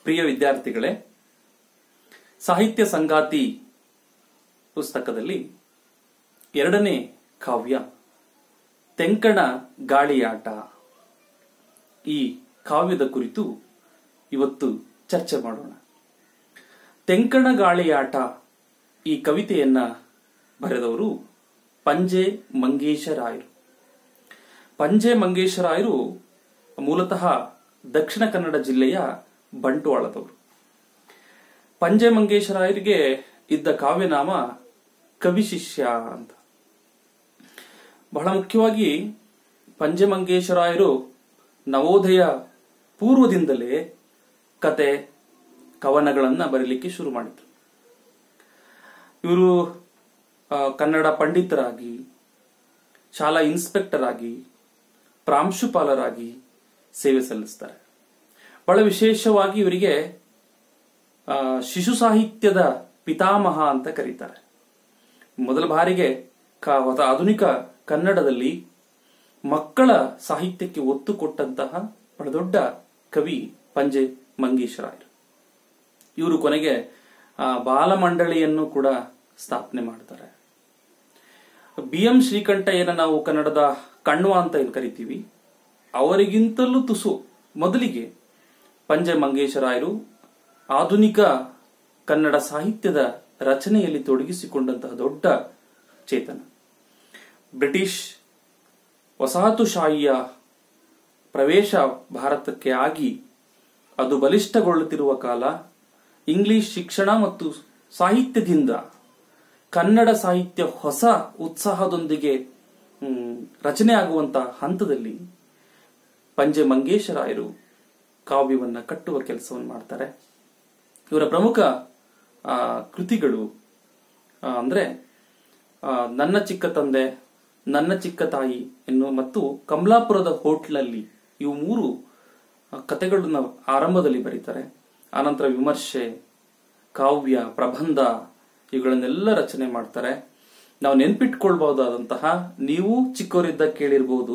ಪ್ರಿಯ ವಿದ್ಯಾರ್ಥಿಗಳೇ, ಸಾಹಿತ್ಯ ಸಂಗಾತಿ ಪುಸ್ತಕದಲ್ಲಿ ಎರಡನೇ ಕಾವ್ಯ ತೆಂಕಣ ಗಾಳಿಯಾಟ, ಈ ಕಾವ್ಯದ ಕುರಿತು ಇವತ್ತು ಚರ್ಚೆ ಮಾಡೋಣ. ತೆಂಕಣ ಗಾಳಿಯಾಟ ಈ ಕವಿತೆಯನ್ನ ಬರೆದವರು ಪಂಜೆ ಮಂಗೇಶರಾಯರು. ಪಂಜೆ ಮಂಗೇಶರಾಯರು ಮೂಲತಃ ದಕ್ಷಿಣ ಕನ್ನಡ ಜಿಲ್ಲೆಯ ಬಂಟ್ವಾಳದವರು. ಪಂಜೆ ಮಂಗೇಶರಾಯರಿಗೆ ಇದ್ದ ಕಾವ್ಯನಾಮ ಕವಿಶಿಷ್ಯ ಅಂತ. ಬಹಳ ಮುಖ್ಯವಾಗಿ ಪಂಜೆ ಮಂಗೇಶರಾಯರು ನವೋದಯ ಪೂರ್ವದಿಂದಲೇ ಕತೆ ಕವನಗಳನ್ನ ಬರೀಲಿಕ್ಕೆ ಶುರು ಮಾಡಿದ್ರು. ಇವರು ಕನ್ನಡ ಪಂಡಿತರಾಗಿ, ಶಾಲಾ ಇನ್ಸ್ಪೆಕ್ಟರ್ ಆಗಿ, ಪ್ರಾಂಶುಪಾಲರಾಗಿ ಸೇವೆ ಸಲ್ಲಿಸ್ತಾರೆ. ಬಹಳ ವಿಶೇಷವಾಗಿ ಇವರಿಗೆ ಶಿಶು ಸಾಹಿತ್ಯದ ಪಿತಾಮಹ ಅಂತ ಕರೀತಾರೆ. ಮೊದಲ ಬಾರಿಗೆ ಆಧುನಿಕ ಕನ್ನಡದಲ್ಲಿ ಮಕ್ಕಳ ಸಾಹಿತ್ಯಕ್ಕೆ ಒತ್ತು ಕೊಟ್ಟಂತಹ ಬಹಳ ದೊಡ್ಡ ಕವಿ ಪಂಜೆ ಮಂಗೇಶರಾಯರು. ಇವರು ಕೊನೆಗೆ ಬಾಲಮಂಡಳಿಯನ್ನು ಕೂಡ ಸ್ಥಾಪನೆ ಮಾಡ್ತಾರೆ. BM ಶ್ರೀಕಂಠಯ್ಯನ ನಾವು ಕನ್ನಡದ ಕಣ್ವ ಅಂತ ಏನು ಕರಿತೀವಿ, ಅವರಿಗಿಂತಲೂ ತುಸು ಮೊದಲಿಗೆ ಪಂಜೆ ಮಂಗೇಶರಾಯರು ಆಧುನಿಕ ಕನ್ನಡ ಸಾಹಿತ್ಯದ ರಚನೆಯಲ್ಲಿ ತೊಡಗಿಸಿಕೊಂಡಂತಹ ದೊಡ್ಡ ಚೇತನ. ಬ್ರಿಟಿಷ್ ವಸಾಹತುಶಾಹಿಯ ಪ್ರವೇಶ ಭಾರತಕ್ಕೆ ಆಗಿ ಅದು ಬಲಿಷ್ಠಗೊಳ್ಳುತ್ತಿರುವ ಕಾಲ, ಇಂಗ್ಲಿಷ್ ಶಿಕ್ಷಣ ಮತ್ತು ಸಾಹಿತ್ಯದಿಂದ ಕನ್ನಡ ಸಾಹಿತ್ಯ ಹೊಸ ಉತ್ಸಾಹದೊಂದಿಗೆ ರಚನೆ ಆಗುವಂತಹ ಹಂತದಲ್ಲಿ ಪಂಜೆ ಮಂಗೇಶರಾಯರು ಕಾವ್ಯವನ್ನ ಕಟ್ಟುವ ಕೆಲಸವನ್ನು ಮಾಡ್ತಾರೆ. ಇವರ ಪ್ರಮುಖ ಕೃತಿಗಳು ಅಂದ್ರೆ ನನ್ನ ಚಿಕ್ಕ ತಂದೆ, ನನ್ನ ಚಿಕ್ಕ ತಾಯಿ ಮತ್ತು ಕಮಲಾಪುರದ ಹೋಟ್ಲಲ್ಲಿ, ಇವು ಮೂರು ಕತೆಗಳನ್ನ ಆರಂಭದಲ್ಲಿ ಬರೀತಾರೆ. ಆನಂತರ ವಿಮರ್ಶೆ, ಕಾವ್ಯ, ಪ್ರಬಂಧ ಇವುಗಳನ್ನೆಲ್ಲ ರಚನೆ ಮಾಡ್ತಾರೆ. ನಾವು ನೆನ್ಪಿಟ್ಕೊಳ್ಬಹುದಾದಂತಹ, ನೀವು ಚಿಕ್ಕವರಿದ್ದ ಕೇಳಿರ್ಬೋದು,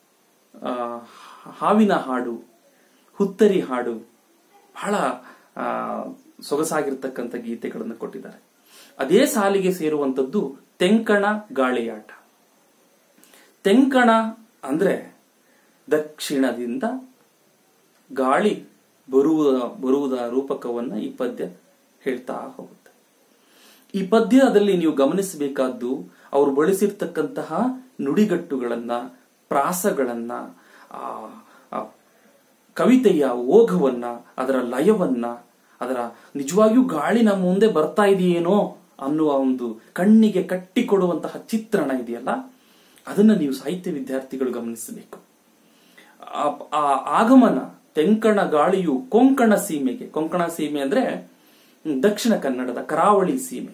ಹಾವಿನ ಹಾಡು, ಹುತ್ತರಿ ಹಾಡು, ಬಹಳ ಸೊಗಸಾಗಿರ್ತಕ್ಕಂಥ ಗೀತೆಗಳನ್ನು ಕೊಟ್ಟಿದ್ದಾರೆ. ಅದೇ ಸಾಲಿಗೆ ಸೇರುವಂತದ್ದು ತೆಂಕಣ ಗಾಳಿಯಾಟ. ತೆಂಕಣ ಅಂದ್ರೆ ದಕ್ಷಿಣದಿಂದ ಗಾಳಿ ಬರುವುದ ರೂಪಕವನ್ನ ಈ ಪದ್ಯ ಹೇಳ್ತಾ ಹೋಗುತ್ತೆ. ಈ ಪದ್ಯದಲ್ಲಿ ನೀವು ಗಮನಿಸಬೇಕಾದ್ದು ಅವರು ಬಳಸಿರ್ತಕ್ಕಂತಹ ನುಡಿಗಟ್ಟುಗಳನ್ನ, ಪ್ರಾಸಗಳನ್ನ, ಕವಿತೆಯ ಓಘವನ್ನ, ಅದರ ಲಯವನ್ನ, ಅದರ ನಿಜವಾಗಿಯೂ ಗಾಳಿ ನಮ್ಮ ಮುಂದೆ ಬರ್ತಾ ಇದೆಯೇನೋ ಅನ್ನುವ ಒಂದು ಕಣ್ಣಿಗೆ ಕಟ್ಟಿಕೊಡುವಂತಹ ಚಿತ್ರಣ ಇದೆಯಲ್ಲ, ಅದನ್ನ ನೀವು ಸಾಹಿತ್ಯ ವಿದ್ಯಾರ್ಥಿಗಳು ಗಮನಿಸಬೇಕು. ಆ ಆಗಮನ, ತೆಂಕಣ ಗಾಳಿಯು ಕೊಂಕಣ ಸೀಮೆಗೆ, ಕೊಂಕಣ ಸೀಮೆ ಅಂದ್ರೆ ದಕ್ಷಿಣ ಕನ್ನಡದ ಕರಾವಳಿ ಸೀಮೆ.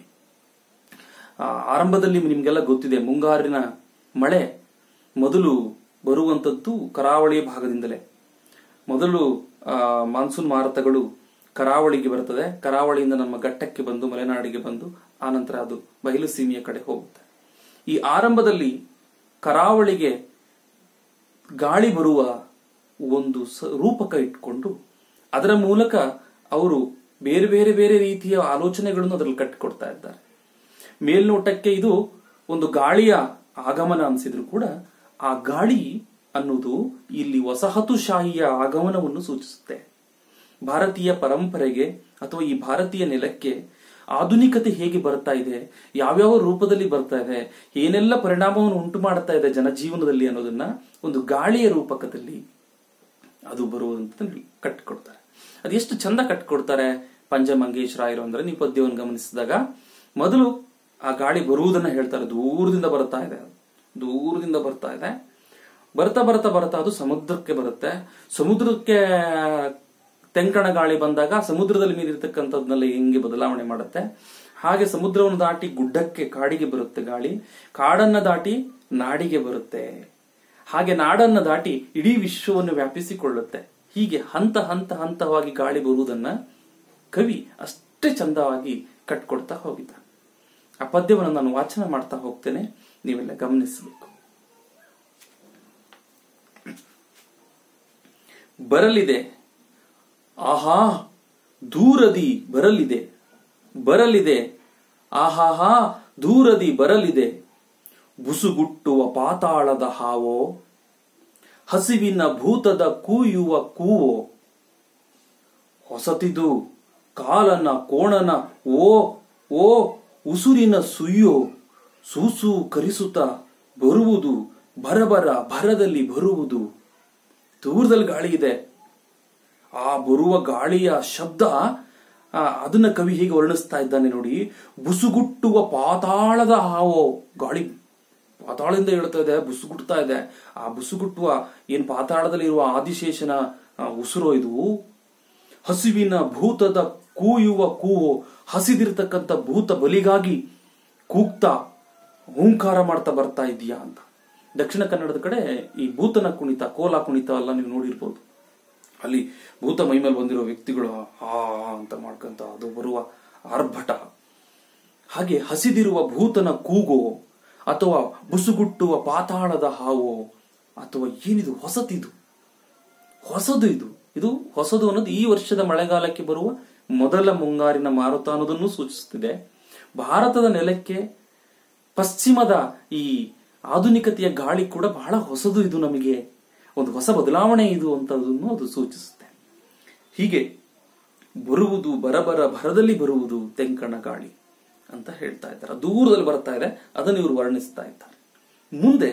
ಆರಂಭದಲ್ಲಿ ನಿಮ್ಗೆಲ್ಲ ಗೊತ್ತಿದೆ, ಮುಂಗಾರಿನ ಮಳೆ ಮೊದಲು ಬರುವಂತದ್ದು ಕರಾವಳಿ ಭಾಗದಿಂದಲೇ. ಮೊದಲು ಮಾನ್ಸೂನ್ ಮಾರುತಗಳು ಕರಾವಳಿಗೆ ಬರುತ್ತದೆ, ಕರಾವಳಿಯಿಂದ ನಮ್ಮ ಘಟ್ಟಕ್ಕೆ ಬಂದು ಮಲೆನಾಡಿಗೆ ಬಂದು ಆನಂತರ ಅದು ಬಯಲು ಸೀಮೆಯ ಕಡೆ ಹೋಗುತ್ತೆ. ಈ ಆರಂಭದಲ್ಲಿ ಕರಾವಳಿಗೆ ಗಾಳಿ ಬರುವ ಒಂದು ರೂಪಕ ಇಟ್ಕೊಂಡು ಅದರ ಮೂಲಕ ಅವರು ಬೇರೆ ಬೇರೆ ಬೇರೆ ರೀತಿಯ ಆಲೋಚನೆಗಳನ್ನು ಅದರಲ್ಲಿ ಕಟ್ಟಿಕೊಡ್ತಾ ಇದ್ದಾರೆ. ಮೇಲ್ನೋಟಕ್ಕೆ ಇದು ಒಂದು ಗಾಳಿಯ ಆಗಮನ ಅನಿಸಿದ್ರು ಕೂಡ ಆ ಗಾಳಿ ಅನ್ನೋದು ಇಲ್ಲಿ ವಸಾಹತುಶಾಹಿಯ ಆಗಮನವನ್ನು ಸೂಚಿಸುತ್ತೆ. ಭಾರತೀಯ ಪರಂಪರೆಗೆ ಅಥವಾ ಈ ಭಾರತೀಯ ನೆಲಕ್ಕೆ ಆಧುನಿಕತೆ ಹೇಗೆ ಬರ್ತಾ ಇದೆ, ಯಾವ್ಯಾವ ರೂಪದಲ್ಲಿ ಬರ್ತಾ ಇದೆ, ಏನೆಲ್ಲ ಪರಿಣಾಮವನ್ನು ಉಂಟು ಮಾಡ್ತಾ ಇದೆ ಜನಜೀವನದಲ್ಲಿ ಅನ್ನೋದನ್ನ ಒಂದು ಗಾಳಿಯ ರೂಪಕದಲ್ಲಿ ಅದು ಬರುವಂತ ಕಟ್ಟಿಕೊಡ್ತಾರೆ. ಅದೆಷ್ಟು ಚಂದ ಕಟ್ಟಿಕೊಡ್ತಾರೆ ಪಂಜೆ ಮಂಗೇಶರಾಯರು ಅಂದ್ರೆ, ನೀವು ಪದ್ಯವನ್ನು ಗಮನಿಸಿದಾಗ ಮೊದಲು ಆ ಗಾಳಿ ಬರುವುದನ್ನ ಹೇಳ್ತಾರೆ. ದೂರದಿಂದ ಬರ್ತಾ ಇದೆ, ದೂರದಿಂದ ಬರ್ತಾ ಇದೆ, ಬರ್ತಾ ಬರ್ತಾ ಬರ್ತಾ ಅದು ಸಮುದ್ರಕ್ಕೆ ಬರುತ್ತೆ. ಸಮುದ್ರಕ್ಕೆ ತೆಂಕಣ ಗಾಳಿ ಬಂದಾಗ ಸಮುದ್ರದಲ್ಲಿ ಮೀರಿರ್ತಕ್ಕಂಥದ್ನೆಲ್ಲ ಹೆಂಗೆ ಬದಲಾವಣೆ ಮಾಡುತ್ತೆ, ಹಾಗೆ ಸಮುದ್ರವನ್ನು ದಾಟಿ ಗುಡ್ಡಕ್ಕೆ, ಕಾಡಿಗೆ ಬರುತ್ತೆ ಗಾಳಿ, ಕಾಡನ್ನ ದಾಟಿ ನಾಡಿಗೆ ಬರುತ್ತೆ, ಹಾಗೆ ನಾಡನ್ನ ದಾಟಿ ಇಡೀ ವಿಶ್ವವನ್ನು ವ್ಯಾಪಿಸಿಕೊಳ್ಳುತ್ತೆ. ಹೀಗೆ ಹಂತ ಹಂತ ಹಂತವಾಗಿ ಗಾಳಿ ಬರುವುದನ್ನ ಕವಿ ಅಷ್ಟೇ ಚಂದವಾಗಿ ಕಟ್ಕೊಡ್ತಾ ಹೋಗಿದ್ದ. ಆ ಪದ್ಯವನ್ನು ನಾನು ವಾಚನ ಮಾಡ್ತಾ ಹೋಗ್ತೇನೆ, ನೀವೆಲ್ಲ ಗಮನಿಸಬೇಕು. ಬರಲಿದೆ ಆಹಾ ದೂರದಿ ಬರಲಿದೆ ಬರಲಿದೆ, ಆಹಾಹಾ ದೂರದಿ ಬರಲಿದೆ. ಬುಸುಗುಟ್ಟುವ ಪಾತಾಳದ ಹಾವೋ, ಹಸಿವಿನ ಭೂತದ ಕೂಯುವ ಕೂವೋ. ಹೊಸತಿದು ಕಾಲನ ಕೋಣನ ಓ ಓ ಉಸುರಿನ ಸುಯ್ಯೋ. ಸೂಸು ಕರಿಸುತ್ತ ಬರುವುದು, ಬರಬರ ಭರದಲ್ಲಿ ಬರುವುದು. ದೂರದಲ್ಲಿ ಗಾಳಿ ಇದೆ. ಆ ಬರುವ ಗಾಳಿಯ ಶಬ್ದ ಅದನ್ನ ಕವಿ ಹೀಗೆ ವರ್ಣಿಸ್ತಾ ಇದ್ದಾನೆ ನೋಡಿ. ಬುಸುಗುಟ್ಟುವ ಪಾತಾಳದ ಹಾವೋ. ಗಾಳಿ ಪಾತಾಳದಿಂದ ಹೇಳ್ತಾ ಇದೆ, ಬುಸುಗುಟ್ತಾ ಇದೆ. ಆ ಬುಸುಗುಟ್ಟುವ ಏನ್ ಪಾತಾಳದಲ್ಲಿ ಇರುವ ಆದಿಶೇಷನ ಉಸಿರೋ ಇದು. ಹಸಿವಿನ ಭೂತದ ಕೂಯುವ ಕೂವೋ. ಹಸಿದಿರ್ತಕ್ಕಂಥ ಭೂತ ಬಲಿಗಾಗಿ ಕೂಗ್ತಾ ಹೂಂಕಾರ ಮಾಡ್ತಾ ಬರ್ತಾ ಇದೀಯಾ ಅಂತ. ದಕ್ಷಿಣ ಕನ್ನಡದ ಕಡೆ ಈ ಭೂತನ ಕುಣಿತ, ಕೋಲ ಕುಣಿತ ಎಲ್ಲ ನೀವು ನೋಡಿರ್ಬೋದು. ಅಲ್ಲಿ ಭೂತ ಮೈ ಮೇಲೆ ಬಂದಿರೋ ವ್ಯಕ್ತಿಗಳು ಆ ಅಂತ ಮಾಡ್ಕೊಂತ ಅದು ಬರುವ ಆರ್ಭಟ. ಹಾಗೆ ಹಸಿದಿರುವ ಭೂತನ ಕೂಗೋ, ಅಥವಾ ಬುಸುಗುಟ್ಟುವ ಪಾತಾಳದ ಹಾವೋ, ಅಥವಾ ಏನಿದು ಹೊಸತಿದು, ಹೊಸದು ಇದು. ಇದು ಹೊಸದು ಅನ್ನೋದು ಈ ವರ್ಷದ ಮಳೆಗಾಲಕ್ಕೆ ಬರುವ ಮೊದಲ ಮುಂಗಾರಿನ ಮಾರುತ ಅನ್ನೋದನ್ನು ಸೂಚಿಸುತ್ತಿದೆ. ಭಾರತದ ನೆಲಕ್ಕೆ ಪಶ್ಚಿಮದ ಈ ಆಧುನಿಕತೆಯ ಗಾಳಿ ಕೂಡ ಬಹಳ ಹೊಸದು. ಇದು ನಮಗೆ ಒಂದು ಹೊಸ ಬದಲಾವಣೆ ಇದು ಅಂತದನ್ನು ಅದು ಸೂಚಿಸುತ್ತೆ. ಹೀಗೆ ಬರುವುದು, ಬರಬರ ಭರದಲ್ಲಿ ಬರುವುದು ತೆಂಕಣ ಗಾಳಿ ಅಂತ ಹೇಳ್ತಾ ಇದ್ದಾರೆ. ದೂರದಲ್ಲಿ ಬರ್ತಾ ಇದೆ, ಅದನ್ನು ಇವರು ವರ್ಣಿಸ್ತಾ ಇದ್ದಾರೆ. ಮುಂದೆ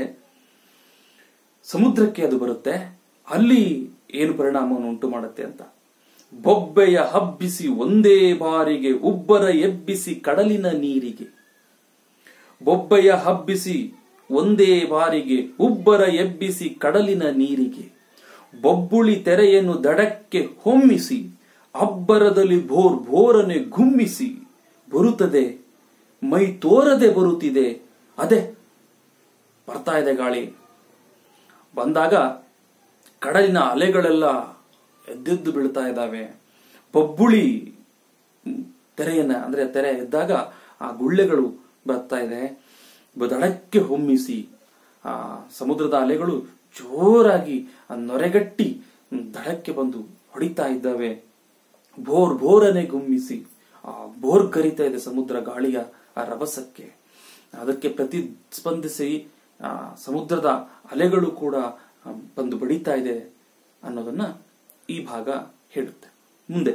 ಸಮುದ್ರಕ್ಕೆ ಅದು ಬರುತ್ತೆ. ಅಲ್ಲಿ ಏನು ಪರಿಣಾಮವನ್ನು ಉಂಟು ಮಾಡುತ್ತೆ ಅಂತ. ಬೊಬ್ಬೆಯ ಹಬ್ಬಿಸಿ ಒಂದೇ ಬಾರಿಗೆ ಉಬ್ಬರ ಎಬ್ಬಿಸಿ ಕಡಲಿನ ನೀರಿಗೆ. ಬೊಬ್ಬೆಯ ಹಬ್ಬಿಸಿ ಒಂದೇ ಬಾರಿಗೆ ಉಬ್ಬರ ಎಬ್ಬಿಸಿ ಕಡಲಿನ ನೀರಿಗೆ. ಬೊಬ್ಬುಳಿ ತೆರೆಯನ್ನು ದಡಕ್ಕೆ ಹೊಮ್ಮಿಸಿ ಅಬ್ಬರದಲ್ಲಿ ಭೋರ್ ಭೋರನೆ ಗುಮ್ಮಿಸಿ. ಬರುತ್ತದೆ ಮೈ ತೋರದೆ ಬರುತ್ತಿದೆ. ಅದೇ ಬರ್ತಾ ಇದೆ ಗಾಳಿ. ಬಂದಾಗ ಕಡಲಿನ ಅಲೆಗಳೆಲ್ಲ ಎದ್ದೆದ್ದು ಬೀಳ್ತಾ ಇದ್ದಾವೆ. ಬೊಬ್ಬುಳಿ ತೆರೆಯನ್ನ ಅಂದ್ರೆ ತೆರೆ ಎದ್ದಾಗ ಆ ಗುಳ್ಳೆಗಳು ಬರ್ತಾ ಇದೆ. ದಡಕ್ಕೆ ಹೊಮ್ಮಿಸಿ ಆ ಸಮುದ್ರದ ಅಲೆಗಳು ಜೋರಾಗಿ ನೊರೆಗಟ್ಟಿ ದಡಕ್ಕೆ ಬಂದು ಹೊಡಿತಾ ಇದ್ದಾವೆ. ಬೋರ್ ಬೋರನೆ ಗುಮ್ಮಿಸಿ ಆ ಬೋರ್ ಕರಿತಾ ಇದೆ ಸಮುದ್ರ ಗಾಳಿಯ ಆ ರಭಸಕ್ಕೆ. ಅದಕ್ಕೆ ಪ್ರತಿಸ್ಪಂದಿಸಿ ಸಮುದ್ರದ ಅಲೆಗಳು ಕೂಡ ಬಂದು ಬಡಿತಾ ಇದೆ ಅನ್ನೋದನ್ನ ಈ ಭಾಗ ಹೇಳುತ್ತೆ. ಮುಂದೆ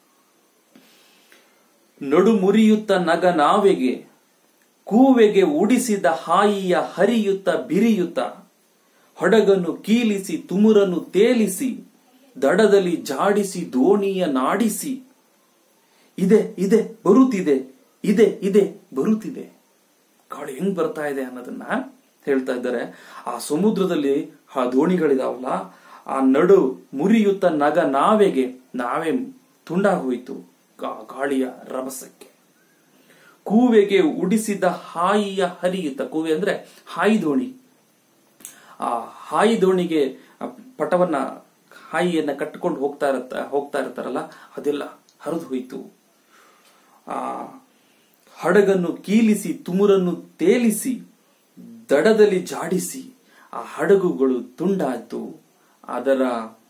ನಡು ಮುರಿಯುತ್ತ ನಗ ನಾವೆಗೆ ಕೂವೆಗೆ ಉಡಿಸಿದ ಹಾಯಿಯ ಹರಿಯುತ್ತ ಬಿರಿಯುತ್ತ. ಹಡಗನ್ನು ಕೀಲಿಸಿ ತುಮುರನ್ನು ತೇಲಿಸಿ ದಡದಲ್ಲಿ ಜಾಡಿಸಿ ದೋಣಿಯ ನಾಡಿಸಿ. ಇದೆ ಇದೆ ಬರುತ್ತಿದೆ, ಇದೆ ಇದೆ ಬರುತ್ತಿದೆ. ಗಾಳಿ ಹೆಂಗ್ ಬರ್ತಾ ಇದೆ ಅನ್ನೋದನ್ನ ಹೇಳ್ತಾ ಇದ್ದಾರೆ. ಆ ಸಮುದ್ರದಲ್ಲಿ ಆ ದೋಣಿಗಳಿದಾವಲ್ಲ, ಆ ನಡು ಮುರಿಯುತ್ತ ನಗ ನಾವೆಗೆ, ನಾವೇ ತುಂಡಾಗೋಯ್ತು ಗಾಳಿಯ ರಭಸಕ್ಕೆ. ಕೂವೆಗೆ ಉಡಿಸಿದ ಹಾಯಿಯ ಹರಿಯುತ್ತ. ಕೂವೆ ಅಂದ್ರೆ ಹಾಯಿ ದೋಣಿ. ಆ ಹಾಯಿ ದೋಣಿಗೆ ಪಟವನ್ನ ಹಾಯಿಯನ್ನ ಕಟ್ಟಿಕೊಂಡು ಹೋಗ್ತಾ ಇರ್ತಾರಲ್ಲ, ಅದೆಲ್ಲ ಹರಿದು ಹೋಯ್ತು. ಆ ಹಡಗನ್ನು ಕೀಲಿಸಿ ತುಮುರನ್ನು ತೇಲಿಸಿ ದಡದಲ್ಲಿ ಜಾಡಿಸಿ ಆ ಹಡಗುಗಳು ತುಂಡಾಯ್ತು. ಅದರ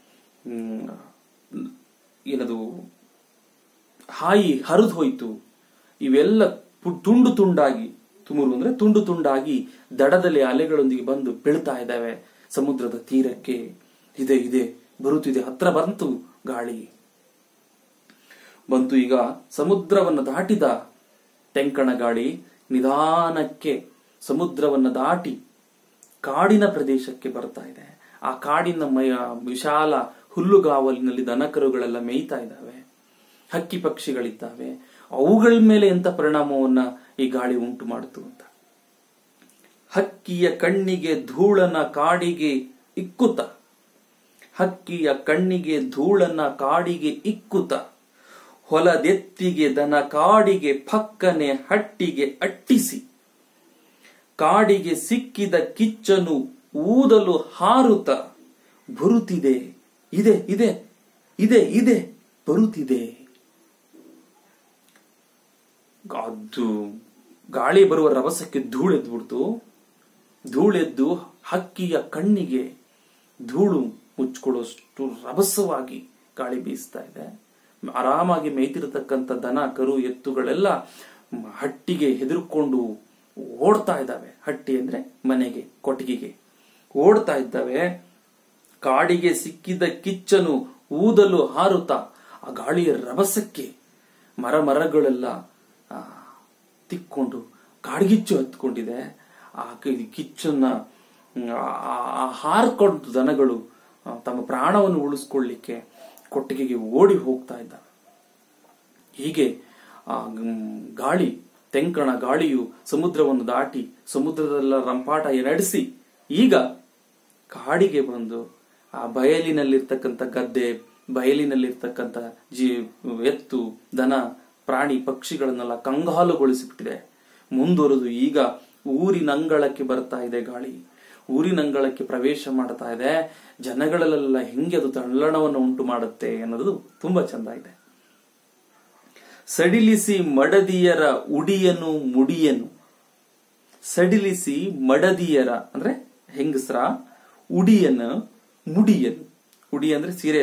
ಏನದು ಹಾಯಿ ಹರಿದು ಹೋಯ್ತು. ಇವೆಲ್ಲ ತುಂಡು ತುಂಡಾಗಿ, ತುಮುರು ಅಂದ್ರೆ ತುಂಡು ತುಂಡಾಗಿ ದಡದಲ್ಲಿ ಅಲೆಗಳೊಂದಿಗೆ ಬಂದು ಬೀಳ್ತಾ ಇದ್ದಾವೆ ಸಮುದ್ರದ ತೀರಕ್ಕೆ. ಇದೆ ಇದೆ ಬರುತ್ತಿದೆ, ಹತ್ರ ಬಂತು ಗಾಳಿ ಬಂತು. ಈಗ ಸಮುದ್ರವನ್ನು ದಾಟಿದ ತೆಂಕಣ ಗಾಳಿ ನಿಧಾನಕ್ಕೆ ಸಮುದ್ರವನ್ನು ದಾಟಿ ಕಾಡಿನ ಪ್ರದೇಶಕ್ಕೆ ಬರ್ತಾ ಇದೆ. ಆ ಕಾಡಿನ ವಿಶಾಲ ಹುಲ್ಲುಗಾವಲಿನಲ್ಲಿ ದನಕರುಗಳೆಲ್ಲ ಮೇಯ್ತಾ ಇದ್ದಾವೆ, ಹಕ್ಕಿ ಪಕ್ಷಿಗಳಿದ್ದಾವೆ. ಅವುಗಳ ಮೇಲೆ ಎಂತ ಪರಿಣಾಮವನ್ನ ಈ ಗಾಳಿ ಉಂಟು ಮಾಡಿತು ಅಂತ. ಹಕ್ಕಿಯ ಕಣ್ಣಿಗೆ ಧೂಳನ ಕಾಡಿಗೆ ಇಕ್ಕುತ್ತ, ಹಕ್ಕಿಯ ಕಣ್ಣಿಗೆ ಧೂಳನ ಕಾಡಿಗೆ ಇಕ್ಕುತ್ತ. ಹೊಲದೆತ್ತಿಗೆ ದನ ಕಾಡಿಗೆ ಪಕ್ಕನೆ ಹಟ್ಟಿಗೆ ಅಟ್ಟಿಸಿ. ಕಾಡಿಗೆ ಸಿಕ್ಕಿದ ಕಿಚ್ಚನು ಊದಲು ಹಾರುತ್ತ. ಬರುತ್ತಿದೆ, ಇದೆ ಇದೆ ಇದೆ ಇದೆ ಬರುತ್ತಿದೆ. ಅದು ಗಾಳಿ ಬರುವ ರಭಸಕ್ಕೆ ಧೂಳೆದ್ಬಿಡ್ತು. ಧೂಳೆದ್ದು ಹಕ್ಕಿಯ ಕಣ್ಣಿಗೆ ಧೂಳು ಮುಚ್ಕೊಳ್ಳೋಷ್ಟು ರಭಸವಾಗಿ ಗಾಳಿ ಬೀಸ್ತಾ ಇದೆ. ಆರಾಮಾಗಿ ಮೇಯ್ತಿರತಕ್ಕಂಥ ದನ ಕರು ಎತ್ತುಗಳೆಲ್ಲ ಹಟ್ಟಿಗೆ ಹೆದರ್ಕೊಂಡು ಓಡ್ತಾ ಇದ್ದಾವೆ. ಹಟ್ಟಿ ಅಂದ್ರೆ ಮನೆಗೆ, ಕೊಟ್ಟಿಗೆಗೆ ಓಡ್ತಾ ಇದ್ದಾವೆ. ಕಾಡಿಗೆ ಸಿಕ್ಕಿದ ಕಿಚ್ಚನು ಊದಲು ಹಾರುತ್ತಾ, ಆ ಗಾಳಿಯ ರಭಸಕ್ಕೆ ಮರಗಳೆಲ್ಲ ತಿಕ್ಕೊಂಡು ಕಾಡ್ಗಿಚ್ಚು ಹತ್ಕೊಂಡಿದೆ. ಆ ಕಿಚ್ಚನ್ನ ಹಾರ್ಕೊಂಡು ದನಗಳು ತಮ್ಮ ಪ್ರಾಣವನ್ನು ಉಳಿಸ್ಕೊಳ್ಳಿಕ್ಕೆ ಕೊಟ್ಟಿಗೆಗೆ ಓಡಿ ಹೋಗ್ತಾ ಇದ್ದಾವೆ. ಹೀಗೆ ಆ ಗಾಳಿ, ತೆಂಕಣ ಗಾಳಿಯು ಸಮುದ್ರವನ್ನು ದಾಟಿ ಸಮುದ್ರದಲ್ಲ ರಂಪಾಟ ನಡೆಸಿ ಈಗ ಕಾಡಿಗೆ ಬಂದು ಆ ಬಯಲಿನಲ್ಲಿರ್ತಕ್ಕಂಥ ಗದ್ದೆ, ಬಯಲಿನಲ್ಲಿರ್ತಕ್ಕಂಥ ಎತ್ತು, ದನ, ಪ್ರಾಣಿ, ಪಕ್ಷಿಗಳನ್ನೆಲ್ಲ ಕಂಗಾಲುಗೊಳಿಸಿಬಿಟ್ಟಿದೆ. ಮುಂದುವರೆದು ಈಗ ಊರಿನಂಗಳಕ್ಕೆ ಬರ್ತಾ ಇದೆ ಗಾಳಿ. ಊರಿನಂಗಳಕ್ಕೆ ಪ್ರವೇಶ ಮಾಡ್ತಾ ಇದೆ. ಜನಗಳಲ್ಲೆಲ್ಲ ಹೆಂಗೆ ಅದು ತಲ್ಲಣವನ್ನು ಉಂಟು ಮಾಡುತ್ತೆ ಅನ್ನೋದು ತುಂಬಾ ಚಂದ ಇದೆ. ಸಡಿಲಿಸಿ ಮಡದಿಯರ ಉಡಿಯನು ಮುಡಿಯನು. ಸಡಿಲಿಸಿ ಮಡದಿಯರ ಅಂದ್ರೆ ಹೆಂಗಸರ, ಉಡಿಯನು ಮುಡಿಯನು. ಉಡಿ ಅಂದ್ರೆ ಸೀರೆ,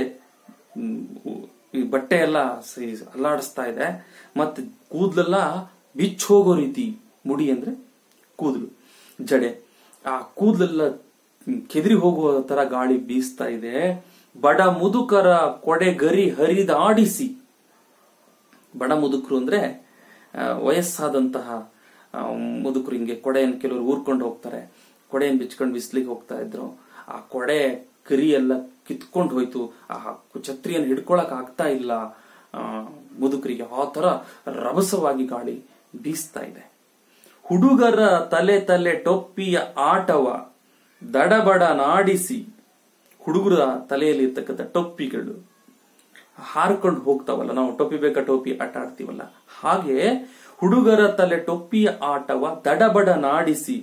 ಬಟ್ಟೆ ಎಲ್ಲ ಅಲ್ಲಾಡಿಸ್ತಾ ಇದೆ. ಮತ್ತೆ ಕೂದಲೆಲ್ಲ ಬಿಚ್ಚೋಗೋ ರೀತಿ. ಮುಡಿ ಅಂದ್ರೆ ಕೂದಲು, ಜಡೆ. ಆ ಕೂದಲೆಲ್ಲ ಕೆದರಿ ಹೋಗುವ ತರ ಗಾಳಿ ಬೀಸ್ತಾ ಇದೆ. ಬಡ ಮುದುಕರ ಕೊಡೆಗರಿ ಹರಿದಾಡಿಸಿ. ಬಡ ಮುದುಕರು ಅಂದ್ರೆ ವಯಸ್ಸಾದಂತಹ ಮುದುಕರು. ಹಿಂಗೆ ಕೊಡೆಯನ್ನು ಕೆಲವರು ಊರ್ಕೊಂಡು ಹೋಗ್ತಾರೆ, ಕೊಡೆಯನ್ನು ಬಿಚ್ಕೊಂಡು ಬಿಸ್ಲಿಗೆ ಹೋಗ್ತಾ ಇದ್ರು. ಆ ಕೊಡೆ ಕರಿ ಎಲ್ಲ ಕಿತ್ಕೊಂಡು ಹೋಯ್ತು. ಆ ಛತ್ರಿಯನ್ನು ಹಿಡ್ಕೊಳಕ್ ಆಗ್ತಾ ಇಲ್ಲ ಮುದುಕರಿಗೆ. ಆ ತರ ರಭಸವಾಗಿ ಗಾಳಿ ಬೀಸ್ತಾ ಇದೆ. ಹುಡುಗರ ತಲೆ ತಲೆ ಟೊಪ್ಪಿಯ ಆಟವ ದಡಬಡ ನಾಡಿಸಿ. ಹುಡುಗರ ತಲೆಯಲ್ಲಿ ಇರ್ತಕ್ಕಂಥ ಟೊಪ್ಪಿಗಳು ಹಾರ್ಕೊಂಡು ಹೋಗ್ತಾವಲ್ಲ, ನಾವು ಟೊಪ್ಪಿ ಬೇಕಾ ಟೋಪಿ ಆಟ ಆಡ್ತೀವಲ್ಲ, ಹಾಗೆ ಹುಡುಗರ ತಲೆ ಟೊಪ್ಪಿಯ ಆಟವ ದಡಬಡ ನಾಡಿಸಿ.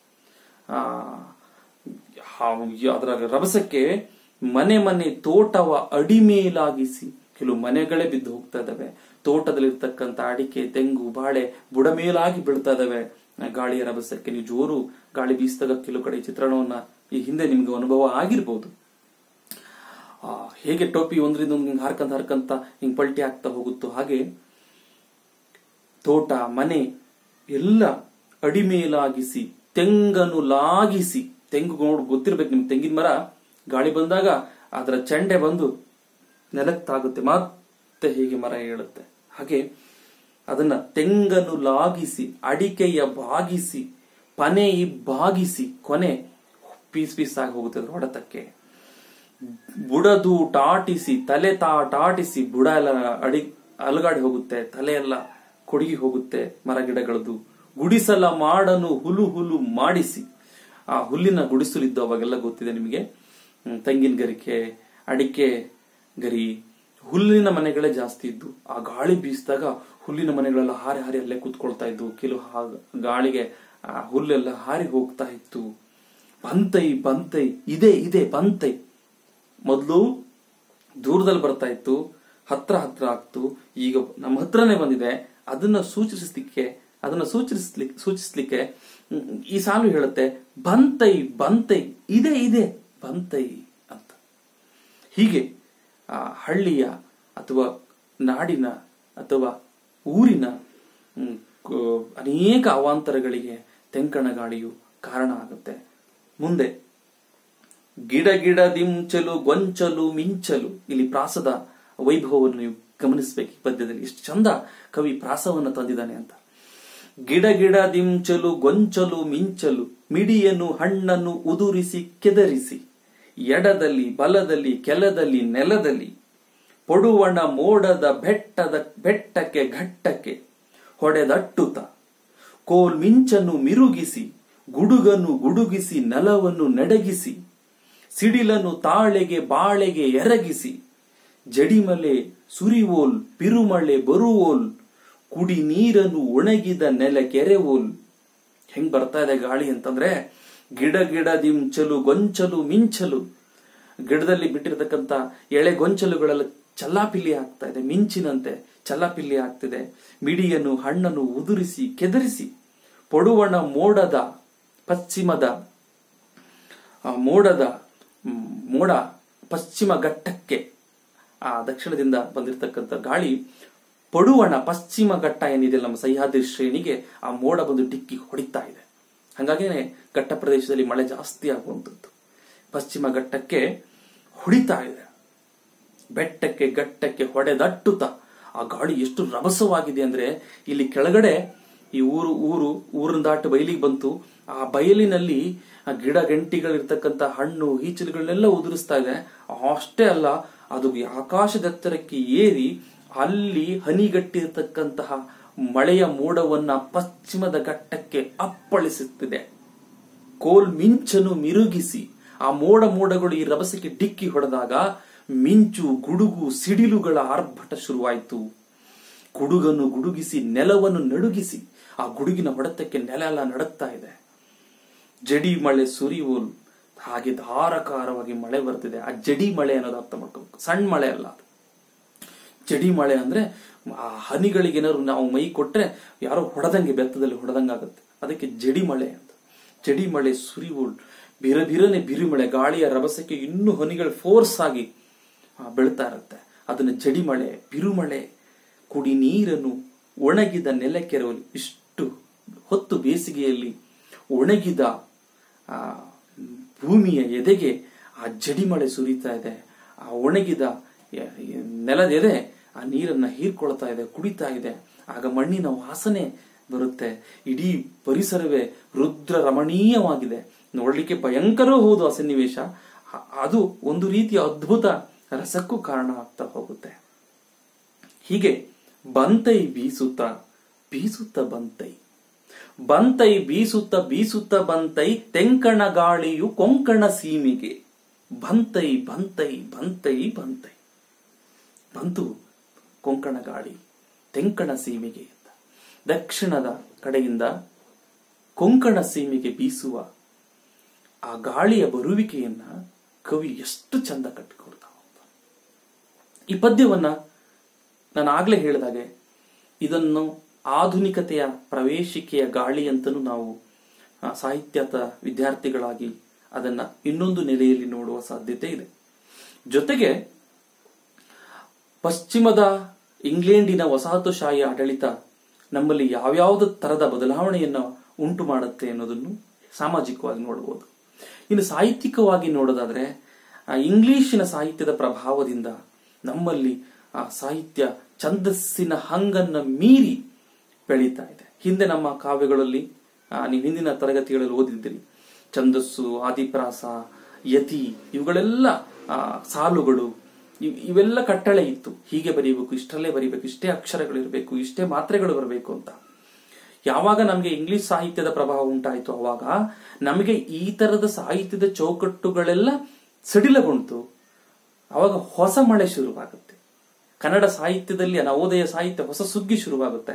ಅದರ ರಭಸಕ್ಕೆ ಮನೆ ಮನೆ ತೋಟವ ಅಡಿಮೇಲಾಗಿಸಿ. ಕೆಲವು ಮನೆಗಳೇ ಬಿದ್ದು ಹೋಗ್ತಾ ಇದಾವೆ. ತೋಟದಲ್ಲಿರ್ತಕ್ಕಂಥ ಅಡಿಕೆ, ತೆಂಗು, ಬಾಳೆ ಬುಡಮೇಲಾಗಿ ಬೀಳ್ತಾ ಇದಾವೆ ಗಾಳಿಯ ರಭಸಕ್ಕೆ. ನೀವು ಜೋರು ಗಾಳಿ ಬೀಸಿದಾಗ ಕೆಲವು ಕಡೆ ಚಿತ್ರಣವನ್ನ ಈ ಹಿಂದೆ ನಿಮ್ಗೆ ಅನುಭವ ಆಗಿರ್ಬೋದು. ಹೇಗೆ ಟೋಪಿ ಒಂದ್ರಿಂದ ಒಂದು ಹಿಂಗ್ ಹಾರ್ಕಂತ ಹಿಂಗ್ ಪಲ್ಟಿ ಆಗ್ತಾ ಹೋಗುತ್ತೋ ಹಾಗೆ ತೋಟ, ಮನೆ ಎಲ್ಲ ಅಡಿಮೇಲಾಗಿಸಿ, ತೆಂಗನು ಲಾಗಿಸಿ. ತೆಂಗು ಗೊತ್ತಿರ್ಬೇಕು ನಿಮ್ಗೆ, ತೆಂಗಿನ ಮರ ಗಾಳಿ ಬಂದಾಗ ಅದರ ಚೆಂಡೆ ಬಂದು ನೆಲಕ್ತಾಗುತ್ತೆ, ಮತ್ತೆ ಹೀಗೆ ಮರ ಹೇಳುತ್ತೆ. ಹಾಗೆ ಅದನ್ನ ತೆಂಗನು ಲಾಗಿಸಿ, ಅಡಿಕೆಯ ಬಾಗಿಸಿ, ಪನೆ ಇಬ್ಬಾಗಿಸಿ. ಕೊನೆ ಪೀಸ್ ಆಗಿ ಹೋಗುತ್ತೆ ಅದ್ರ ಹೊಡೆತಕ್ಕೆ. ಬುಡದು ಟಾಟಿಸಿ, ತಲೆ ಟಾಟಿಸಿ. ಬುಡ ಎಲ್ಲ ಅಲುಗಾಡಿ ಹೋಗುತ್ತೆ, ತಲೆ ಎಲ್ಲ ಕೊಡುಗಿ ಹೋಗುತ್ತೆ ಮರ ಗಿಡಗಳದ್ದು. ಗುಡಿಸಲ ಮಾಡನು ಹುಲು ಮಾಡಿಸಿ. ಆ ಹುಲ್ಲಿನ ಗುಡಿಸಲಿದ್ದು ಅವಾಗೆಲ್ಲ ಗೊತ್ತಿದೆ ನಿಮಗೆ. ತೆಂಗಿನ ಗರಿಕೆ, ಅಡಿಕೆ ಗರಿ, ಹುಲ್ಲಿನ ಮನೆಗಳೇ ಜಾಸ್ತಿ ಇದ್ದು. ಆ ಗಾಳಿ ಬೀಸಿದಾಗ ಹುಲ್ಲಿನ ಮನೆಗಳೆಲ್ಲ ಹಾರಿ ಅಲ್ಲೇ ಕೂತ್ಕೊಳ್ತಾ ಇದ್ವು. ಕೆಲವು ಗಾಳಿಗೆ ಆ ಹುಲ್ಲೆಲ್ಲ ಹಾರಿ ಹೋಗ್ತಾ ಇತ್ತು. ಬಂತೈ ಇದೆ ಬಂತೈ. ಮೊದಲು ದೂರದಲ್ಲಿ ಬರ್ತಾ ಇತ್ತು, ಹತ್ರ ಆಗ್ತು. ಈಗ ನಮ್ಮ ಹತ್ರನೇ ಬಂದಿದೆ. ಅದನ್ನ ಸೂಚಿಸ್ಲಿಕ್ಕೆ ಈ ಸಾಲು ಹೇಳುತ್ತೆ, ಬಂತೈ ಇದೆ ಬಂತೈ ಅಂತ. ಹೀಗೆ ಆ ಹಳ್ಳಿಯ ಅಥವಾ ನಾಡಿನ ಅಥವಾ ಊರಿನ ಅನೇಕ ಅವಾಂತರಗಳಿಗೆ ತೆಂಕಣ ಗಾಳಿಯು ಕಾರಣ ಆಗುತ್ತೆ. ಮುಂದೆ ಗಿಡದಿಂಚಲು ಗೊಂಚಲು ಮಿಂಚಲು. ಇಲ್ಲಿ ಪ್ರಾಸದ ವೈಭವವನ್ನು ನೀವು ಗಮನಿಸಬೇಕು. ಈ ಪದ್ಯದಲ್ಲಿ ಎಷ್ಟು ಚಂದ ಕವಿ ಪ್ರಾಸವನ್ನು ತಂದಿದ್ದಾನೆ ಅಂತ. ಗಿಡದಿಂಚಲು ಗೊಂಚಲು ಮಿಂಚಲು, ಮಿಡಿಯನು ಹಣ್ಣನ್ನು ಉದುರಿಸಿ ಕೆದರಿಸಿ. ಎಡದಲ್ಲಿ ಬಲದಲ್ಲಿ ಕೆಲದಲ್ಲಿ ನೆಲದಲ್ಲಿ, ಪೊಡುವಣ ಮೋಡದ ಬೆಟ್ಟಕ್ಕೆ ಘಟ್ಟಕ್ಕೆ ಹೊಡೆದಟ್ಟುತ್ತ. ಕೋಲ್ ಮಿಂಚನ್ನು ಮಿರುಗಿಸಿ, ಗುಡುಗನ್ನು ಗುಡುಗಿಸಿ ನೆಲವನ್ನು ನೆಡಗಿಸಿ. ಸಿಡಿಲನ್ನು ತಾಳೆಗೆ ಬಾಳೆಗೆ ಎರಗಿಸಿ. ಜಡಿಮಲೆ ಸುರಿವೋಲ್ ಪಿರುಮಳೆ ಬರುವೋಲ್, ಕುಡಿ ನೀರನ್ನು ಒಣಗಿದ ನೆಲ ಕೆರೆವೋಲ್. ಹೆಂಗ್ ಬರ್ತಾ ಇದೆ ಗಾಳಿ ಅಂತಂದ್ರೆ, ಗಿಡದಿಂಚಲು ಗೊಂಚಲು ಮಿಂಚಲು. ಗಿಡದಲ್ಲಿ ಬಿಟ್ಟಿರತಕ್ಕಂತ ಎಳೆ ಗೊಂಚಲುಗಳೆಲ್ಲ ಚಲ್ಲಾಪಿಲ್ಲಿ ಆಗ್ತಾ ಇದೆ, ಮಿಂಚಿನಂತೆ ಚಲ್ಲಾಪಿಲ್ಲಿ ಆಗ್ತಿದೆ. ಮಿಡಿಯನ್ನು ಹಣ್ಣನ್ನು ಉದುರಿಸಿ ಕೆದರಿಸಿ. ಪೊಡುವಣ ಮೋಡದ ಮೋಡ ಪಶ್ಚಿಮ ಘಟ್ಟಕ್ಕೆ ಆ ದಕ್ಷಿಣದಿಂದ ಬಂದಿರತಕ್ಕಂಥ ಗಾಳಿ ಪಡುವಣ ಪಶ್ಚಿಮ ಘಟ್ಟ ಏನಿದೆ ನಮ್ಮ ಸಹ್ಯಾದ್ರಿ ಶ್ರೇಣಿಗೆ ಆ ಮೋಡ ಬಂದು ಡಿಕ್ಕಿ ಹೊಡಿತಾ ಇದೆ. ಹಾಗಾಗಿನೇ ಘಟ್ಟ ಪ್ರದೇಶದಲ್ಲಿ ಮಳೆ ಜಾಸ್ತಿ ಆಗುವಂಥದ್ದು. ಪಶ್ಚಿಮ ಘಟ್ಟಕ್ಕೆ ಹೊಡಿತಾ ಇದೆ, ಬೆಟ್ಟಕ್ಕೆ ಘಟ್ಟಕ್ಕೆ ಹೊಡೆದಟ್ಟುತ್ತಾ ಆ ಗಾಳಿ ಎಷ್ಟು ರಭಸವಾಗಿದೆ ಅಂದ್ರೆ ಇಲ್ಲಿ ಕೆಳಗಡೆ ಈ ಊರನ್ನ ದಾಟಿ ಬಯಲಿಗೆ ಬಂತು. ಆ ಬಯಲಿನಲ್ಲಿ ಆ ಗಿಡ ಗಂಟಿಗಳಿರ್ತಕ್ಕಂಥ ಹಣ್ಣು ಈಚಲುಗಳನ್ನೆಲ್ಲ ಉದುರಿಸ್ತಾ ಇದೆ. ಅಷ್ಟೇ ಅಲ್ಲ, ಅದು ಆಕಾಶದೆತ್ತರಕ್ಕೆ ಏರಿ ಅಲ್ಲಿ ಹನಿಗಟ್ಟಿರ್ತಕ್ಕಂತಹ ಮಳೆಯ ಮೋಡವನ್ನ ಪಶ್ಚಿಮದ ಘಟ್ಟಕ್ಕೆ ಅಪ್ಪಳಿಸುತ್ತಿದೆ. ಕೋಲ್ ಮಿಂಚನ್ನು ಮಿರುಗಿಸಿ ಆ ಮೋಡಗಳು ಈ ರಭಸಕ್ಕೆ ಡಿಕ್ಕಿ ಹೊಡೆದಾಗ ಮಿಂಚು, ಗುಡುಗು, ಸಿಡಿಲುಗಳ ಆರ್ಭಟ ಶುರುವಾಯಿತು. ಗುಡುಗನ್ನು ಗುಡುಗಿಸಿ ನೆಲವನ್ನು ನಡುಗಿಸಿ ಆ ಗುಡುಗಿನ ಹೊಡೆತಕ್ಕೆ ನೆಲ ಎಲ್ಲ ನಡುಗ್ತಾ ಇದೆ. ಜಡಿ ಮಳೆ ಸುರಿಯೋಲ್ ಹಾಗೆ ಧಾರಾಕಾರವಾಗಿ ಮಳೆ ಬರ್ತಿದೆ. ಆ ಜಡಿ ಮಳೆ ಅನ್ನೋದು ಅರ್ಥ ಮಾಡ್ಕೋಬೇಕು, ಸಣ್ಣ ಮಳೆ ಅಲ್ಲ ಅದು. ಜಡಿ ಮಳೆ ಅಂದ್ರೆ ಆ ಹನಿಗಳಿಗೆ ಏನಾದ್ರು ನಾವು ಮೈ ಕೊಟ್ರೆ ಯಾರೋ ಹೊಡೆದಂಗೆ, ಬೆತ್ತದಲ್ಲಿ ಹೊಡೆದಂಗಾಗುತ್ತೆ. ಅದಕ್ಕೆ ಜಡಿ ಮಳೆ ಅಂತ. ಜಡಿ ಮಳೆ ಸುರಿಯೋಲ್ ಬಿರಬಿರನೆ ಬಿರುಮಳೆ, ಗಾಳಿಯ ರಭಸಕ್ಕೆ ಇನ್ನೂ ಹನಿಗಳು ಫೋರ್ಸ್ ಆಗಿ ಬೆಳ್ತಾ ಇರುತ್ತೆ. ಅದನ್ನ ಜಡಿ ಮಳೆ, ಬಿರುಮಳೆ. ಕುಡಿ ನೀರನ್ನು ಒಣಗಿದ ನೆಲಕ್ಕೆರವಲು. ಇಷ್ಟು ಹೊತ್ತು ಬೇಸಿಗೆಯಲ್ಲಿ ಒಣಗಿದ ಆ ಭೂಮಿಯ ಎದೆಗೆ ಆ ಜಡಿ ಮಳೆ ಸುರಿತಾ ಇದೆ. ಆ ಒಣಗಿದ ನೆಲದ ಎದೆ ಆ ನೀರನ್ನ ಹೀರ್ಕೊಳ್ತಾ ಇದೆ, ಕುಡಿತಾ ಇದೆ. ಆಗ ಮಣ್ಣಿನ ವಾಸನೆ ಬರುತ್ತೆ. ಇಡೀ ಪರಿಸರವೇ ರುದ್ರ ರಮಣೀಯವಾಗಿದೆ. ನೋಡ್ಲಿಕ್ಕೆ ಭಯಂಕರ ಹೌದು ಆ ಸನ್ನಿವೇಶ. ಅದು ಒಂದು ರೀತಿಯ ಅದ್ಭುತ ರಸಕ್ಕೂ ಕಾರಣ ಆಗ್ತಾ ಹೋಗುತ್ತೆ. ಹೀಗೆ ಬಂತೈ ಬೀಸುತ್ತ ಬೀಸುತ್ತ ಬಂತೈ, ಬಂತೈ ಬೀಸುತ್ತ ಬೀಸುತ್ತ ಬಂತೈ, ತೆಂಕಣ ಗಾಳಿಯು ಕೊಂಕಣ ಸೀಮೆಗೆ. ಬಂತೈ ಬಂತೈ ಬಂತೈ ಬಂತೈ, ಬಂತು ಕೊಂಕಣ ಗಾಳಿ ತೆಂಕಣ ಸೀಮೆಗೆ ಅಂತ. ದಕ್ಷಿಣದ ಕಡೆಯಿಂದ ಕೊಂಕಣ ಸೀಮೆಗೆ ಬೀಸುವ ಆ ಗಾಳಿಯ ಬರುವಿಕೆಯನ್ನ ಕವಿ ಎಷ್ಟು ಚಂದ ಕಟ್ಟಿಕೊಡ್ತಾ ಹೋಗ್ತಾನೆ. ಈ ಪದ್ಯವನ್ನ ನಾನು ಆಗ್ಲೇ ಹೇಳಿದಾಗೆ ಇದನ್ನು ಆಧುನಿಕತೆಯ ಪ್ರವೇಶಿಕೆಯ ಗಾಳಿ ಅಂತಲೂ ನಾವು ಸಾಹಿತ್ಯದ ವಿದ್ಯಾರ್ಥಿಗಳಾಗಿ ಅದನ್ನ ಇನ್ನೊಂದು ನೆಲೆಯಲ್ಲಿ ನೋಡುವ ಸಾಧ್ಯತೆ ಇದೆ. ಜೊತೆಗೆ ಪಶ್ಚಿಮದ ಇಂಗ್ಲೆಂಡಿನ ವಸಾಹತುಶಾಹಿ ಆಡಳಿತ ನಮ್ಮಲ್ಲಿ ಯಾವ್ಯಾವ್ದು ತರದ ಬದಲಾವಣೆಯನ್ನು ಉಂಟು ಮಾಡುತ್ತೆ ಅನ್ನೋದನ್ನು ಸಾಮಾಜಿಕವಾಗಿ ನೋಡಬಹುದು. ಇನ್ನು ಸಾಹಿತ್ಯಿಕವಾಗಿ ನೋಡೋದಾದ್ರೆ ಇಂಗ್ಲಿಶಿನ ಸಾಹಿತ್ಯದ ಪ್ರಭಾವದಿಂದ ನಮ್ಮಲ್ಲಿ ಆ ಸಾಹಿತ್ಯ ಛಂದಸ್ಸಿನ ಹಂಗನ್ನ ಮೀರಿ ಬೆಳೀತಾ ಇದೆ. ಹಿಂದೆ ನಮ್ಮ ಕಾವ್ಯಗಳಲ್ಲಿ ನೀವು ಹಿಂದಿನ ತರಗತಿಗಳಲ್ಲಿ ಓದಿದ್ದೀರಿ, ಛಂದಸ್ಸು, ಆದಿಪ್ರಾಸ, ಯತಿ, ಇವುಗಳೆಲ್ಲ ಸಾಲುಗಳು, ಇವೆಲ್ಲ ಕಟ್ಟಳೆ ಇತ್ತು. ಹೀಗೆ ಬರೀಬೇಕು, ಇಷ್ಟರಲ್ಲೇ ಬರೀಬೇಕು, ಇಷ್ಟೇ ಅಕ್ಷರಗಳಿರಬೇಕು, ಇಷ್ಟೇ ಮಾತ್ರೆಗಳು ಬರಬೇಕು ಅಂತ. ಯಾವಾಗ ನಮಗೆ ಇಂಗ್ಲಿಷ್ ಸಾಹಿತ್ಯದ ಪ್ರಭಾವ ಉಂಟಾಯಿತು ಅವಾಗ ನಮಗೆ ಈ ತರದ ಸಾಹಿತ್ಯದ ಚೌಕಟ್ಟುಗಳೆಲ್ಲ ಸಡಿಲಗೊಂಡು ಅವಾಗ ಹೊಸ ಮಳೆ ಶುರುವಾಗುತ್ತೆ. ಕನ್ನಡ ಸಾಹಿತ್ಯದಲ್ಲಿ ನವೋದಯ ಸಾಹಿತ್ಯ ಹೊಸ ಸುಗ್ಗಿ ಶುರುವಾಗುತ್ತೆ.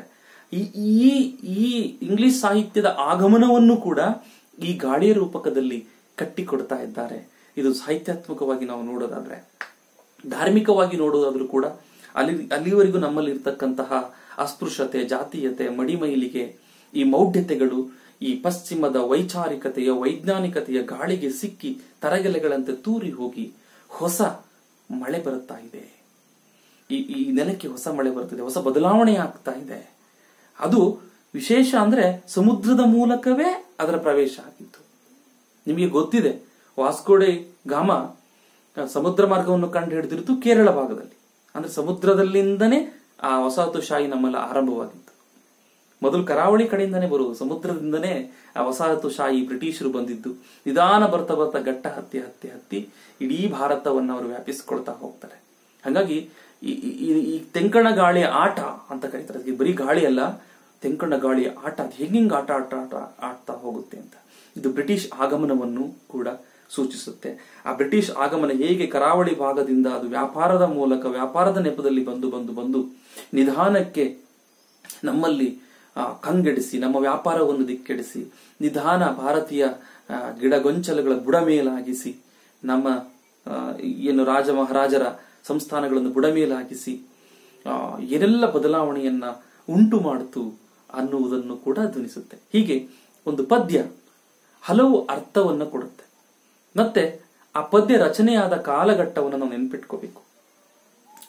ಈ ಇಂಗ್ಲಿಷ್ ಸಾಹಿತ್ಯದ ಆಗಮನವನ್ನು ಕೂಡ ಈ ಗಾಳಿಯ ರೂಪಕದಲ್ಲಿ ಕಟ್ಟಿಕೊಡ್ತಾ ಇದ್ದಾರೆ. ಇದು ಸಾಹಿತ್ಯಾತ್ಮಕವಾಗಿ ನಾವು ನೋಡೋದಾದ್ರೆ. ಧಾರ್ಮಿಕವಾಗಿ ನೋಡೋದಾದ್ರೂ ಕೂಡ ಅಲ್ಲಿವರೆಗೂ ನಮ್ಮಲ್ಲಿ ಇರ್ತಕ್ಕಂತಹ ಅಸ್ಪೃಶ್ಯತೆ, ಜಾತೀಯತೆ, ಮಡಿಮೈಲಿಗೆ, ಈ ಮೌಢ್ಯತೆಗಳು ಈ ಪಶ್ಚಿಮದ ವೈಚಾರಿಕತೆಯ, ವೈಜ್ಞಾನಿಕತೆಯ ಗಾಳಿಗೆ ಸಿಕ್ಕಿ ತರಗೆಲೆಗಳಂತೆ ತೂರಿ ಹೋಗಿ ಹೊಸ ಮಳೆ ಬರುತ್ತಾ ಇದೆ. ಈ ನೆಲಕ್ಕೆ ಹೊಸ ಮಳೆ ಬರುತ್ತಿದೆ, ಹೊಸ ಬದಲಾವಣೆ ಆಗ್ತಾ ಇದೆ. ಅದು ವಿಶೇಷ ಅಂದ್ರೆ ಸಮುದ್ರದ ಮೂಲಕವೇ ಅದರ ಪ್ರವೇಶ ಆಗಿತ್ತು. ನಿಮಗೆ ಗೊತ್ತಿದೆ, ವಾಸ್ಕೋಡೆ ಗಾಮ ಸಮುದ್ರ ಮಾರ್ಗವನ್ನು ಕಂಡು ಹಿಡಿದಿರುವುದು ಕೇರಳ ಭಾಗದಲ್ಲಿ. ಅಂದ್ರೆ ಸಮುದ್ರದಲ್ಲಿಂದನೇ ಆ ವಸಾಹತುಶಾಹಿ ನಮ್ಮಲ್ಲಿ ಆರಂಭವಾಗಿತ್ತು. ಮೊದಲು ಕರಾವಳಿ ಕಡೆಯಿಂದನೇ ಬರುವುದು, ಸಮುದ್ರದಿಂದನೇ ಆ ವಸಾಹತುಶಾಹಿ ಬ್ರಿಟಿಷರು ಬಂದಿದ್ದು. ನಿಧಾನ ಬರ್ತಾ ಬರ್ತಾ ಘಟ್ಟ ಹತ್ತಿ ಹತ್ತಿ ಹತ್ತಿ ಇಡೀ ಭಾರತವನ್ನು ಅವರು ವ್ಯಾಪಿಸಿಕೊಳ್ತಾ ಹೋಗ್ತಾರೆ. ಹಾಗಾಗಿ ಈ ತೆಂಕಣ ಗಾಳಿಯ ಆಟ ಅಂತ ಕರೀತಾರೆ. ಅದಕ್ಕೆ ಬರೀ ಗಾಳಿ ಅಲ್ಲ, ತೆಂಕಣ ಗಾಳಿಯ ಆಟ, ಅದು ಹೆಂಗ್ ಆಟ ಆಡ್ತಾ ಹೋಗುತ್ತೆ ಅಂತ. ಇದು ಬ್ರಿಟಿಷ್ ಆಗಮನವನ್ನು ಕೂಡ ಸೂಚಿಸುತ್ತೆ. ಆ ಬ್ರಿಟಿಷ್ ಆಗಮನ ಹೇಗೆ ಕರಾವಳಿ ಭಾಗದಿಂದ ಅದು ವ್ಯಾಪಾರದ ಮೂಲಕ, ವ್ಯಾಪಾರದ ನೆಪದಲ್ಲಿ ಬಂದು ಬಂದು ಬಂದು ನಿಧಾನಕ್ಕೆ ನಮ್ಮಲ್ಲಿ ಕಂಗೆಡಿಸಿ, ನಮ್ಮ ವ್ಯಾಪಾರವನ್ನು ದಿಕ್ಕೆಡಿಸಿ, ನಿಧಾನ ಭಾರತೀಯ ಗಿಡಗೊಂಚಲುಗಳ ಬುಡಮೇಲಾಗಿಸಿ, ನಮ್ಮ ಏನು ರಾಜ ಮಹಾರಾಜರ ಸಂಸ್ಥಾನಗಳನ್ನು ಬುಡಮೇಲಾಗಿಸಿ ಏನೆಲ್ಲ ಬದಲಾವಣೆಯನ್ನ ಉಂಟು ಮಾಡಿತು ಅನ್ನುವುದನ್ನು ಕೂಡ ಧ್ವನಿಸುತ್ತೆ. ಹೀಗೆ ಒಂದು ಪದ್ಯ ಹಲವು ಅರ್ಥವನ್ನ ಕೊಡುತ್ತೆ. ಮತ್ತೆ ಆ ಪದ್ಯ ರಚನೆಯಾದ ಕಾಲಘಟ್ಟವನ್ನು ನಾವು ನೆನ್ಪಿಟ್ಕೋಬೇಕು.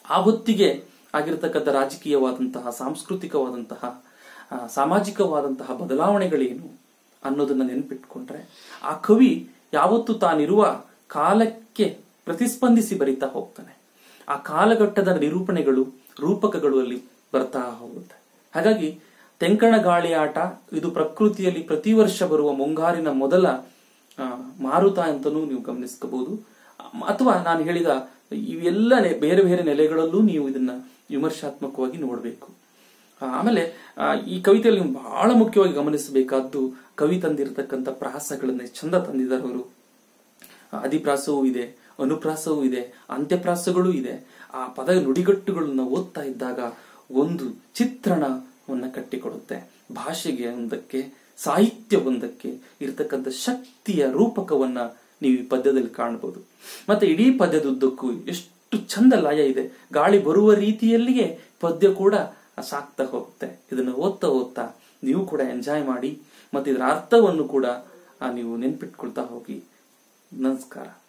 ಆ ಹೊತ್ತಿಗೆ ಆಗಿರತಕ್ಕಂಥ ರಾಜಕೀಯವಾದಂತಹ, ಸಾಂಸ್ಕೃತಿಕವಾದಂತಹ, ಸಾಮಾಜಿಕವಾದಂತಹ ಬದಲಾವಣೆಗಳೇನು ಅನ್ನೋದನ್ನ ನೆನಪಿಟ್ಕೊಂಡ್ರೆ ಆ ಕವಿ ಯಾವತ್ತು ತಾನಿರುವ ಕಾಲಕ್ಕೆ ಪ್ರತಿಸ್ಪಂದಿಸಿ ಬರಿತಾ ಹೋಗ್ತಾನೆ. ಆ ಕಾಲಘಟ್ಟದ ನಿರೂಪಣೆಗಳು, ರೂಪಕಗಳು ಅಲ್ಲಿ ಬರ್ತಾ ಹೋಗುತ್ತೆ. ಹಾಗಾಗಿ ತೆಂಕಣ ಗಾಳಿ ಆಟ ಇದು ಪ್ರಕೃತಿಯಲ್ಲಿ ಪ್ರತಿ ವರ್ಷ ಬರುವ ಮುಂಗಾರಿನ ಮೊದಲ ಮಾರುತ ಅಂತಲೂ ನೀವು ಗಮನಿಸಬಹುದು. ಅಥವಾ ನಾನು ಹೇಳಿದ ಇವೆಲ್ಲ ಬೇರೆ ಬೇರೆ ನೆಲೆಗಳಲ್ಲೂ ನೀವು ಇದನ್ನ ವಿಮರ್ಶಾತ್ಮಕವಾಗಿ ನೋಡಬೇಕು. ಆಮೇಲೆ ಈ ಕವಿತೆಯಲ್ಲಿ ನೀವು ಬಹಳ ಮುಖ್ಯವಾಗಿ ಗಮನಿಸಬೇಕಾದ್ದು ಕವಿ ತಂದಿರತಕ್ಕಂಥ ಪ್ರಾಸಗಳನ್ನ ಚಂದ ತಂದಿದ್ದಾರೆ ಅವರು. ಅಧಿಪ್ರಾಸವೂ ಇದೆ, ಅನುಪ್ರಾಸವೂ ಇದೆ, ಅಂತ್ಯಪ್ರಾಸಗಳೂ ಇದೆ. ಆ ಪದ ನುಡಿಗಟ್ಟುಗಳನ್ನ ಓದ್ತಾ ಇದ್ದಾಗ ಒಂದು ಚಿತ್ರಣವನ್ನ ಕಟ್ಟಿಕೊಡುತ್ತೆ. ಭಾಷೆಗೆ ಒಂದಕ್ಕೆ, ಸಾಹಿತ್ಯ ಒಂದಕ್ಕೆ ಇರತಕ್ಕಂಥ ಶಕ್ತಿಯ ರೂಪಕವನ್ನ ನೀವು ಈ ಪದ್ಯದಲ್ಲಿ ಕಾಣಬಹುದು. ಮತ್ತೆ ಇಡೀ ಪದ್ಯದುದ್ದಕ್ಕೂ ಎಷ್ಟು ಚಂದ ಲಯ ಇದೆ. ಗಾಳಿ ಬರುವ ರೀತಿಯಲ್ಲಿಯೇ ಪದ್ಯ ಕೂಡ ಸಾಕ್ತಾ ಹೋಗುತ್ತೆ. ಇದನ್ನು ಓದ್ತಾ ಓದ್ತಾ ನೀವು ಕೂಡ ಎಂಜಾಯ್ ಮಾಡಿ, ಮತ್ತೆ ಇದರ ಅರ್ಥವನ್ನು ಕೂಡ ನೀವು ನೆನ್ಪಿಟ್ಕೊಳ್ತಾ ಹೋಗಿ. ನಮಸ್ಕಾರ.